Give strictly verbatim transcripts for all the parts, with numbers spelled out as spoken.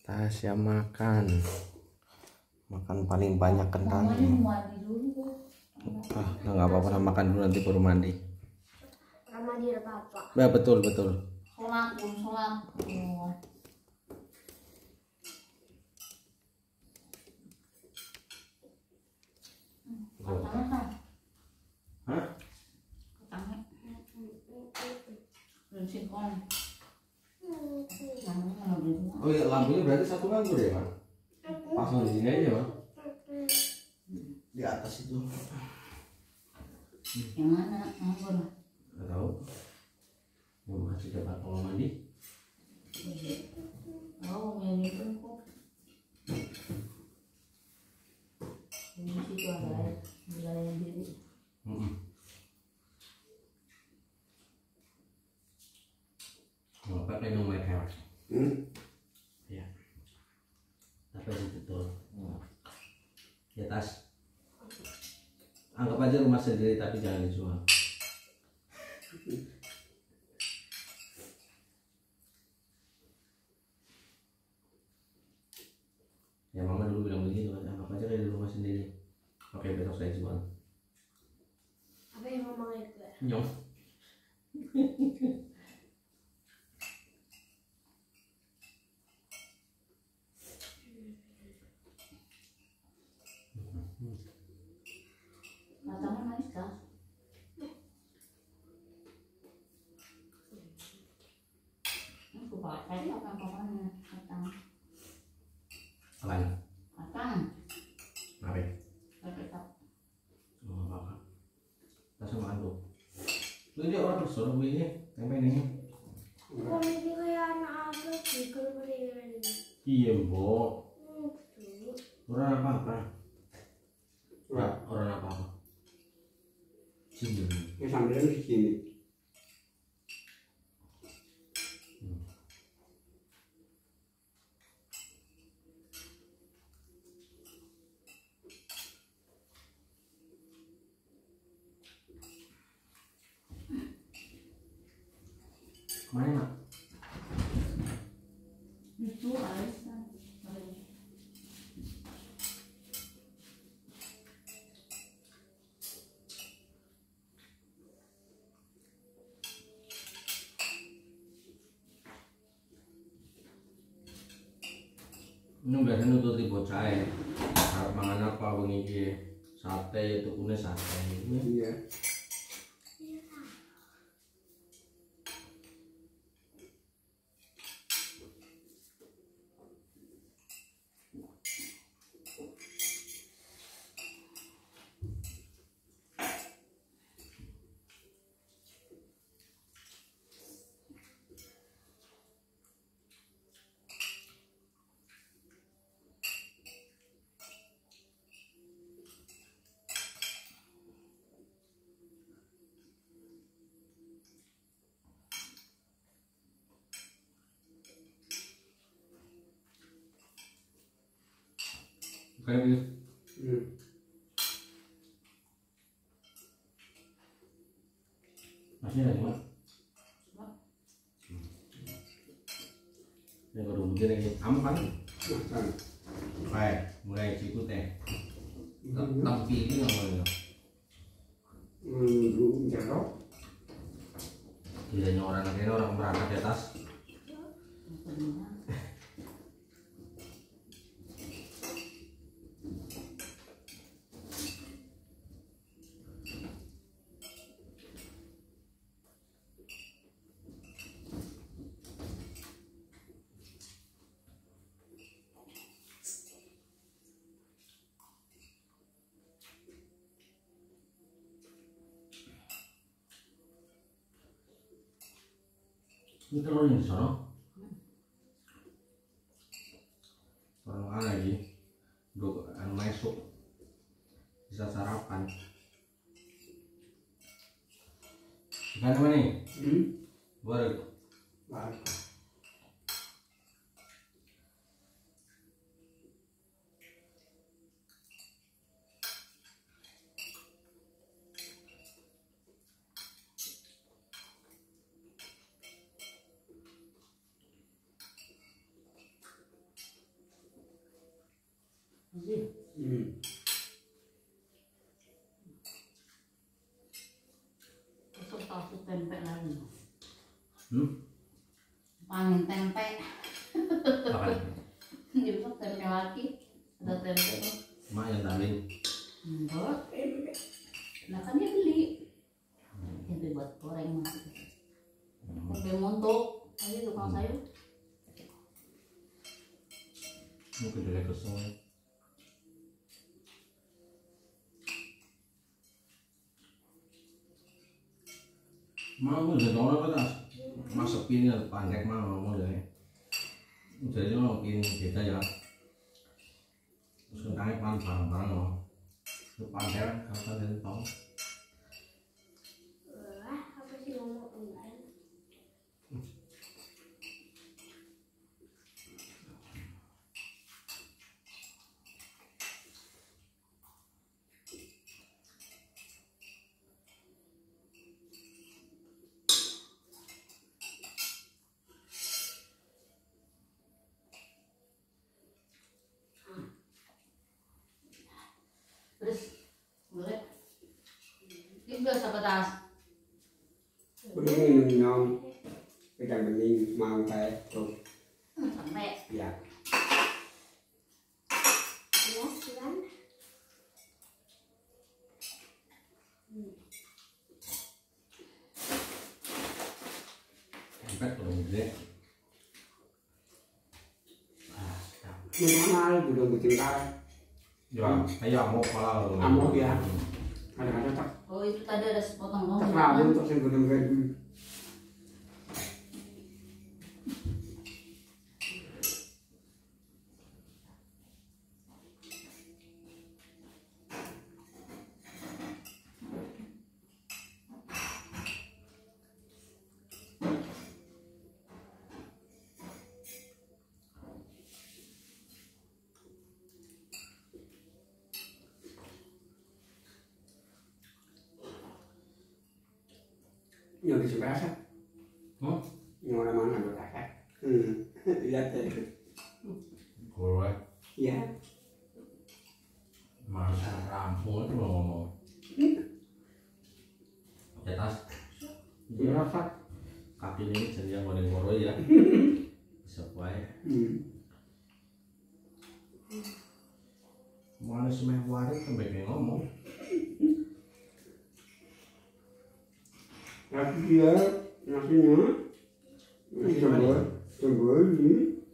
Tasya makan makan paling banyak kentang. Ah, nggak apa-apa, makan dulu nanti baru mandi. Mandi apa-apa. Ya, betul betul. Sholat, sholat. Hah? Oh iya, lampunya berarti satu nganggur ya, Pak? Pasang di sini aja, Pak. Di atas itu. Yang mana? Nganggur. Nggak tahu. Mau masih dapat kalau mandi. Oh, yang itu kok. Di situ ada wilayah diri. Hmm. Mau pakai nomor mereka. Hmm? Ya. Apa itu tuh? Di atas. Anggap aja rumah sendiri tapi jangan dijual. Ya mama dulu bilang begitu, anggap aja kayak di rumah sendiri. Oke, besok saya jual. Apa yang mama itu? Nyong. Matangnya manis kah? Aku pakai apa pokoknya matang. Apaan? Matang. Apa? Tetap. Oh, apa? Langsung makan tuh. Lu dia orang suruh gue ini, tempe ini. Kok ini kayak anak apa sih kalau ini? Iya, Mbok. Itu. Orang apa-apa. Orang orang apa-apa. Sini. Ini sambilnya di sini. Mana, Mak? Itu alisan. Ini biasanya nututi bocah ya. Harap mangan apa wengi iki? Sate itu kune sate. Iya. Kayak gitu. Hmm. Masih ada Mak? Ini baru begini lagi. Ampan. Makan. Kayak mulai cikut teh. Tapi ini nggak boleh. Hmm, dulu jatuh. Tidaknya orang akhirnya orang berangkat di atas. Ini telurnya di sana. Orang mana lagi? Dua anu masuk. Bisa sarapan. Ikan apa nih? Hmm. Baru. Baik. Masih. Hmm. Besok tahu tempe lagi. Hmm? Pangin tempe. Makan. Besok tempe lagi. Ada tempe tuh. Mak yang tambahin. Enggak. Nah kan dia beli. Tempe buat goreng mas. Tempe montok. Ayo tukang sayur. Mungkin dari kesel. Mau jadi orang kan masuk pin pandek mau mau jadi. Jadi mau pin kita ya. Terus kentangnya pan barang-barang mau. Itu pandek kan kalau dari tahu. Wah, apa sih ngomong kemarin? Terus boleh. Tiga sebelas. Udah minum nyom. Pegang bening mau kayak tuh. Sampai. Ya. Jelas kan? Sampai kalau gede. Ah, ya. Mahal udah bucin kali. Ya, kayak amok malah. Amok ya. Kadang-kadang tak Oh itu tadi ada sepotong dong. tak lalu untuk sing gedung-gedung. Yang di sebelah sana. Hmm? Yang mana-mana gue kakak. Hmm. Lihat deh. Gue Iya. masa rampung itu mau ngomong. Ya tas. Iya rasa. Kaki ini jadi yang goreng goro ya. Bisa baik. Hmm. Mana semeh waris sampai kayak ngomong. Tapi dia nasinya coba coba ini.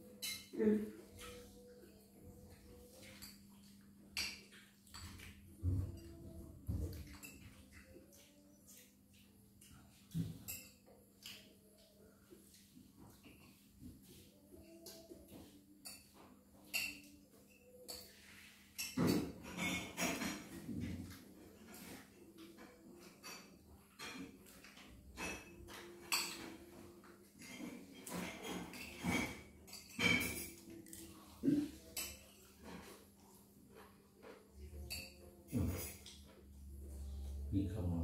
Ih, kamu.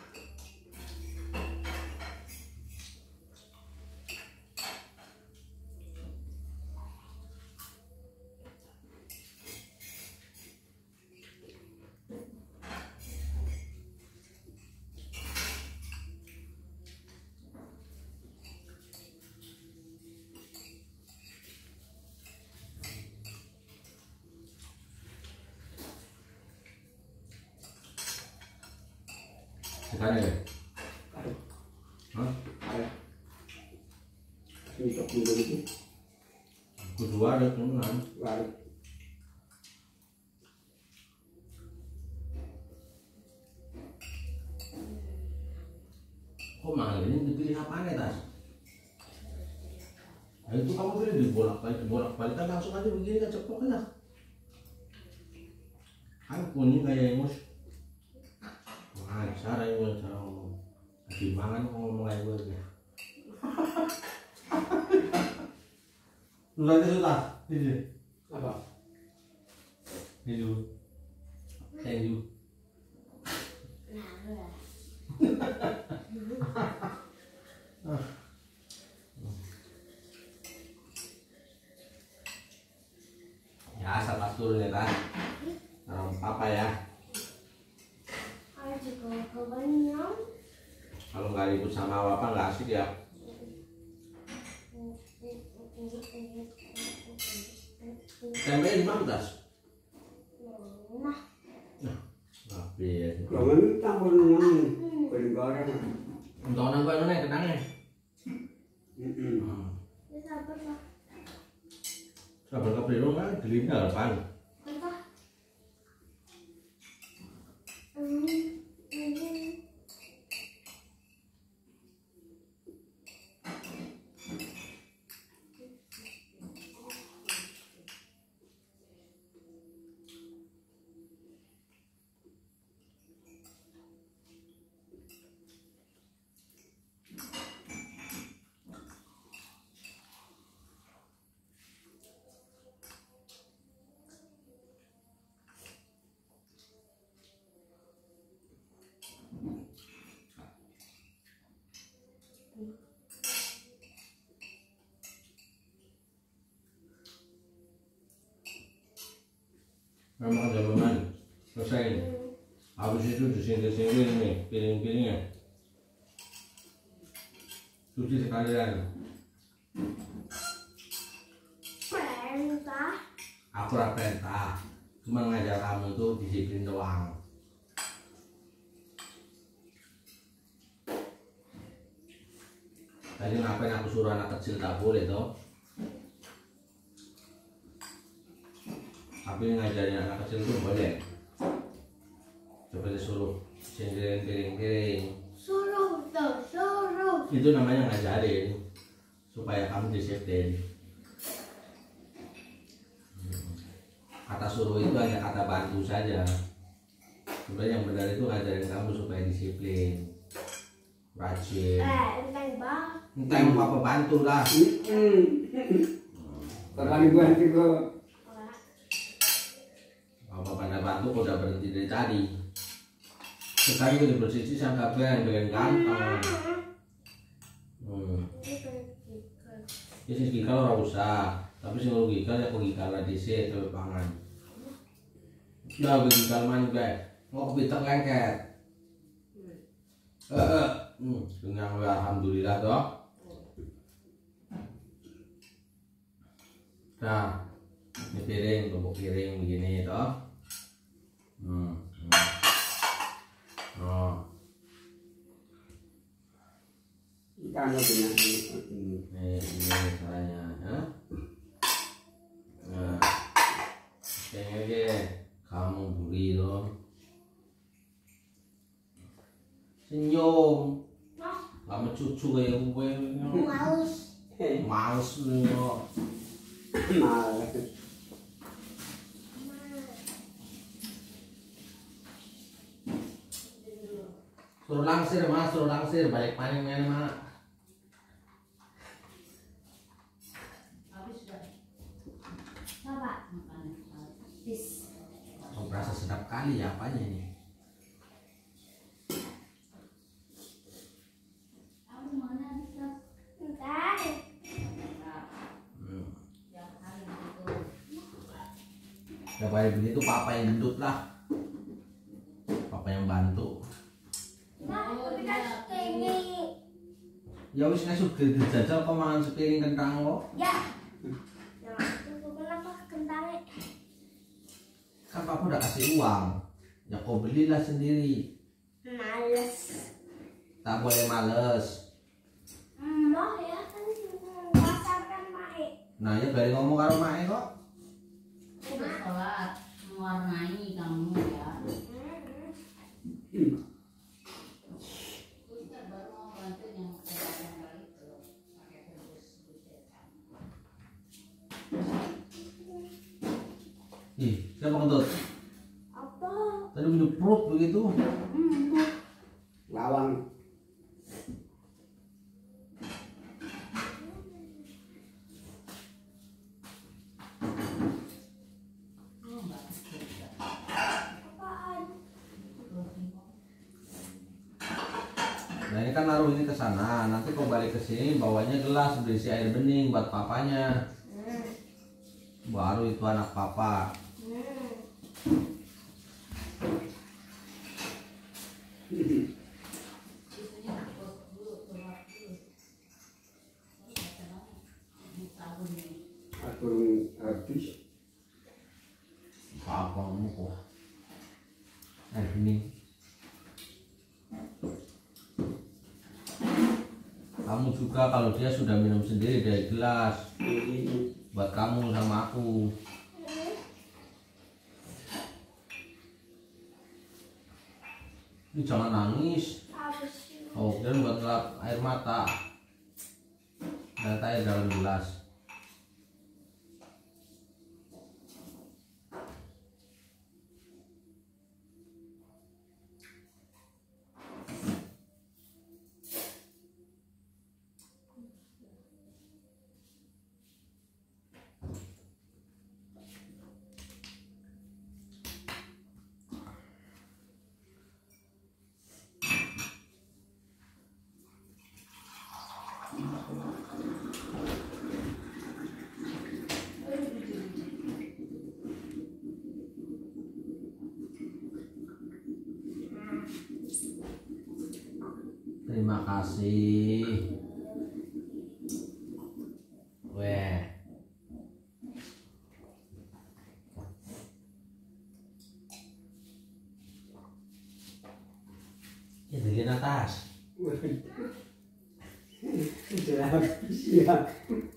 Sekarang ya? Aduh, Hah? ada. Ini tak dulu itu. Kedua ada kemudian. Lalu Kok mahal ini dipilih apa ya tas? Nah, itu kamu pilih dibolak balik dibolak balik kan langsung aja begini kan ceplok aja. Kan kuning kayak mus. Wah, cara itu cara ngomong. Lagi mangan ngomong kayak gue ya. Lu lagi sudah, ini, apa? ini dulu, thank you. Ya, salah. turun ya Tas. Taruh papa ya. Ayo juga kebenyang. Kalau nggak ribut sama papa nggak asik ya. Tempe di mana Tas? Nah, Tapi Kalau ini campur yang paling goreng. untuk orang gue mana kenangnya? Hmm. ini sabar Pak. Sabar ke beli rumah gelinda depan. Entah. Hmm, ini. Memang ada beban. Selesai. Habis itu disingkir-singkir nih piring-piringnya. Cuci sekalian. Perintah. Aku ora perintah. Cuma ngajar kamu tuh disiplin doang. Tadi ngapain aku suruh anak kecil tak boleh toh? Tapi ngajarin anak kecil tuh boleh. Coba disuruh singkirin piring-piring. Suruh tuh, suruh. Itu namanya ngajarin supaya kamu disiplin. Kata suruh itu hanya kata bantu saja. Sebenarnya yang benar itu ngajarin kamu supaya disiplin, rajin. Eh, enteng Bang. Entah yang papa bantu lah. Kalau dibantu kok. Papa pada bantu kok udah berhenti dari tadi. Sekarang udah bersih sampai yang dengan gampang. Hmm. Ini sih gikal ora usah, tapi sing gikal ya kok gikal lah dhisik terus pangan. Ya gikal man guys. Mau kepitek lengket. Eh, hmm, dengan alhamdulillah toh. Nah, ini piring, tumpuk piring begini toh. Hmm. hmm. Oh. Ikan lo punya. Nih, ini caranya, ya. Nah, kayaknya deh, kamu buri dong. Senyum, kamu cucu kayak gue, Males. males nih. Males. Suruh langsir mas, suruh langsir, balik paling mana mak. Habis sudah. Coba. Makan habis. Oh, berasa sedap kali ya apanya ini. Aku mana bisa? Entar. Hmm. Yang hari itu. Ya kayak begitu papa yang gendut lah, papa yang bantu. Nah, tapi kan ini. Ya wis nek sugih dijajal kok mangan sepiring kentang kok. Ya. Nah, itu kenapa kentangnya? Kan papa udah kasih uang, ya kau belilah sendiri. Males. Tak boleh males. Mau ya kan pasar kan Mae. Nah ya balik ngomong karo mae kok. Udah sholat mewarnai kamu ya. Ustaz baru mau bantu yang kali itu pakai rebus buset. Ih, siapa kentut? Apa? Tadi minum perut begitu. Lawang. Oh, enggak bisa. Apaan? Nah ini kan naruh ini ke sana, nanti kau balik ke sini bawanya gelas berisi air bening buat papanya. Baru itu anak papa. Hmm. Isunya dipotong dulu, keluar dulu. Terus baca lagi. Sabun ini. Atur habis. Apa kamu kok? Eh ini. Kamu juga kalau dia sudah minum sendiri dari gelas. Ini Buat kamu sama aku. Ini jangan nangis. Apa sih? Oh, dan buat ngelap air mata. Dan air dalam gelas. Terima kasih. Weh. Ya dari atas. sudah habis ya.